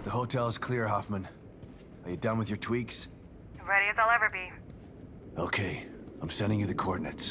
The hotel's clear, Hoffman. Are you done with your tweaks? Ready as I'll ever be. Okay, I'm sending you the coordinates.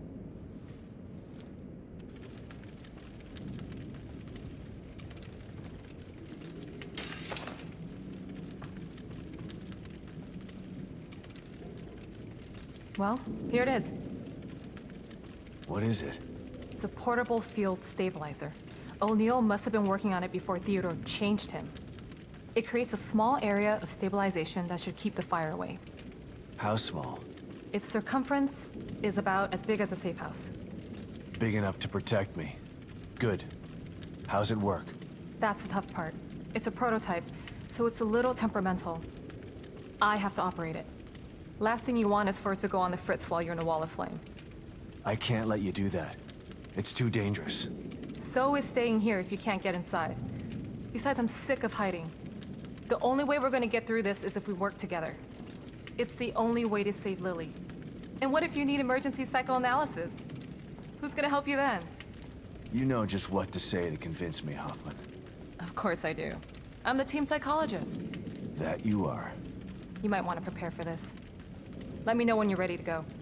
Well, here it is. What is it? It's a portable field stabilizer. O'Neill must have been working on it before Theodore changed him. It creates a small area of stabilization that should keep the fire away. How small? Its circumference is about as big as a safe house. Big enough to protect me. Good. How's it work? That's the tough part. It's a prototype, so it's a little temperamental. I have to operate it. Last thing you want is for it to go on the fritz while you're in a wall of flame. I can't let you do that. It's too dangerous. So is staying here if you can't get inside. Besides, I'm sick of hiding. The only way we're gonna get through this is if we work together. It's the only way to save Lily. And what if you need emergency psychoanalysis? Who's gonna help you then? You know just what to say to convince me, Hoffman. Of course I do. I'm the team psychologist. That you are. You might want to prepare for this. Let me know when you're ready to go.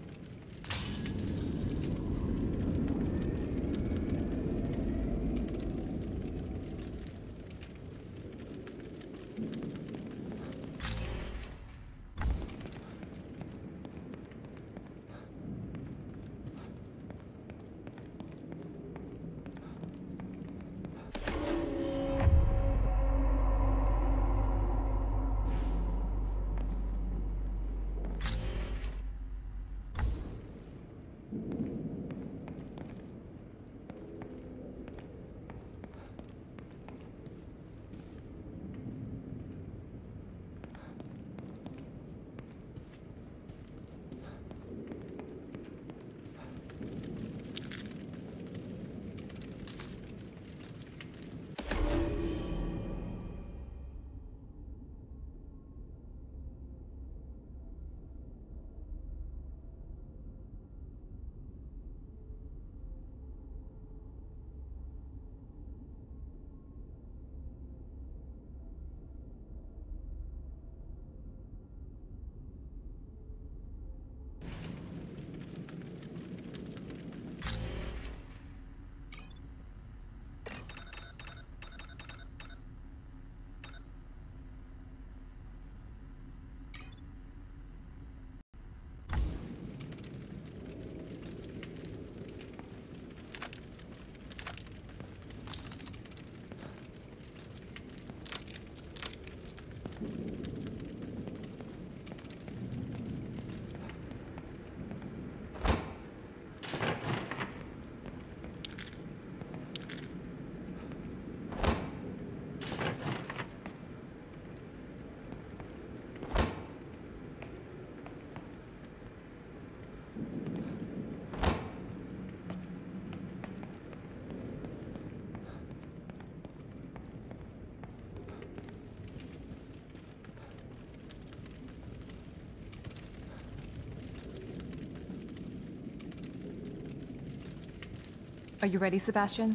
Are you ready, Sebastian?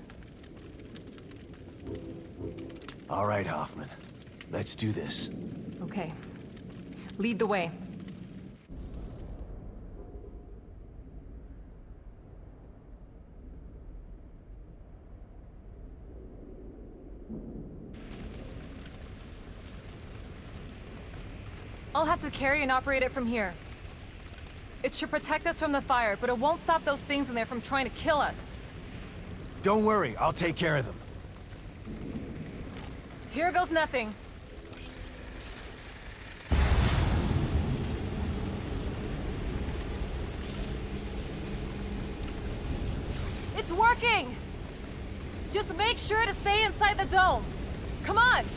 All right, Hoffman. Let's do this. Okay. Lead the way. I'll have to carry and operate it from here. It should protect us from the fire, but it won't stop those things in there from trying to kill us. Don't worry, I'll take care of them. Here goes nothing. It's working! Just make sure to stay inside the dome. Come on!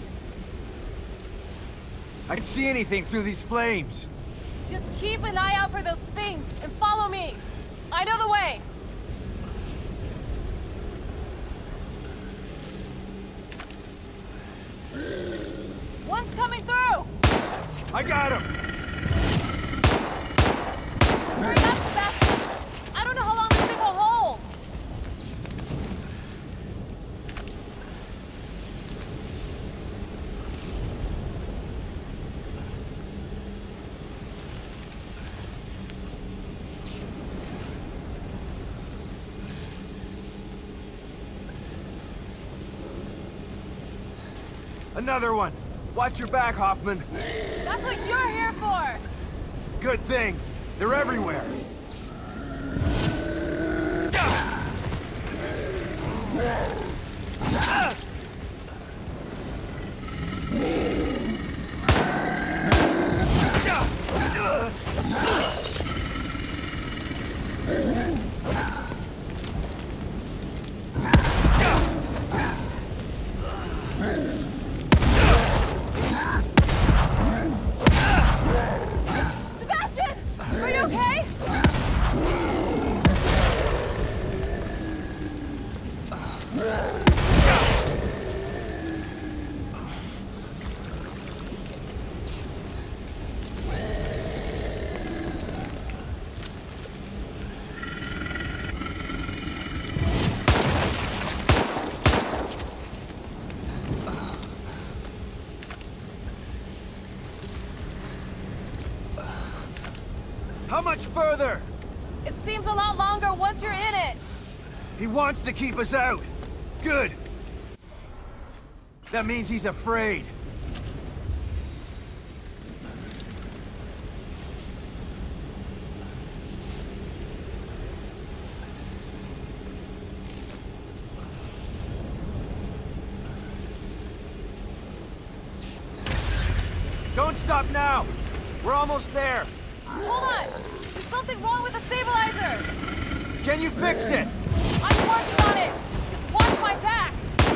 I can see anything through these flames. Just keep an eye out for those things and follow me. I know the way. One's coming through! I got him! Hurry up, Sebastian! I don't know how long this thing will hold! Another one! Watch your back, Hoffman! That's what you're here for! Good thing! They're everywhere! Sebastian! Are you okay? How much further? It seems a lot longer once you're in it. He wants to keep us out. Good. That means he's afraid. Don't stop now! We're almost there! Hold on! There's something wrong with the stabilizer! Can you fix it? I'm working on it! Just watch my back!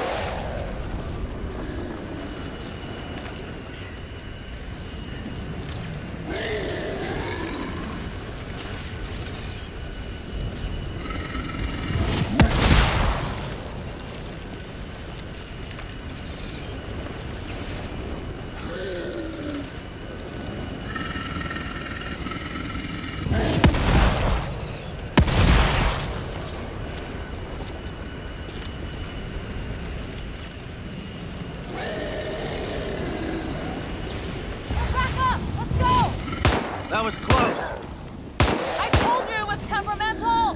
That was close. I told you it was temperamental!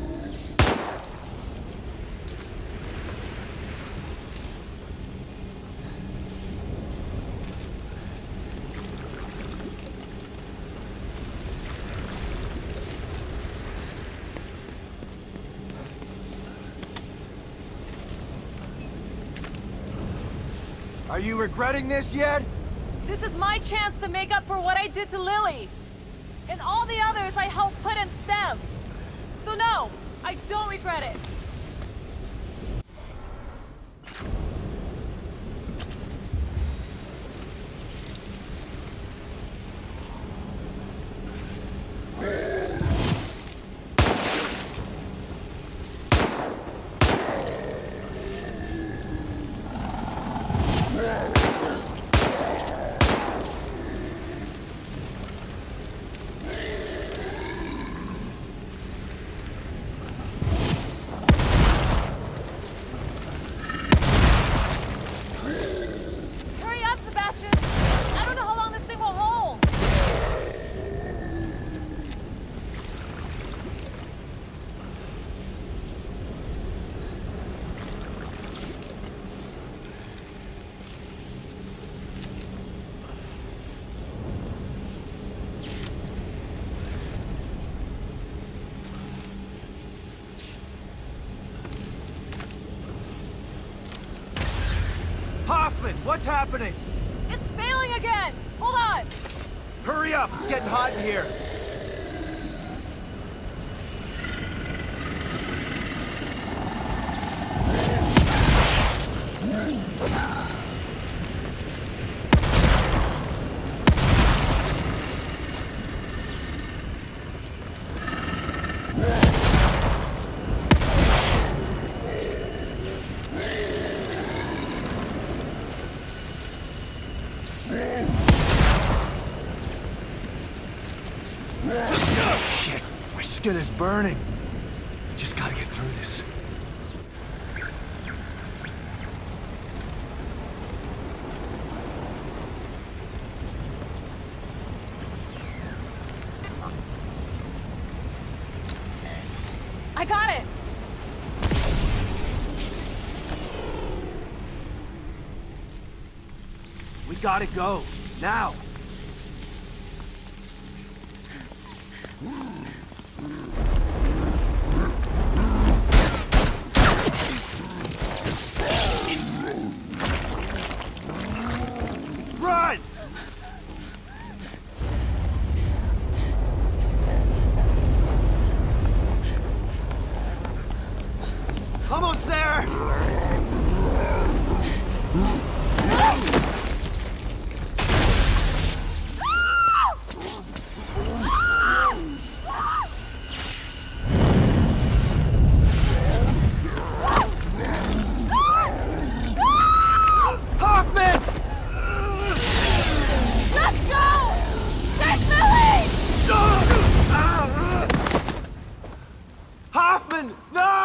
Are you regretting this yet? This is my chance to make up for what I did to Lily. And all the others I helped put in STEM. So no, I don't regret it. Hoffman, what's happening? It's failing again! Hold on! Hurry up, it's getting hot in here. Shit, my skin is burning. Just gotta get through this. I got it! gotta go. Now. Run! Almost there! Hoffman! Let's go! Take the lead! Hoffman, no!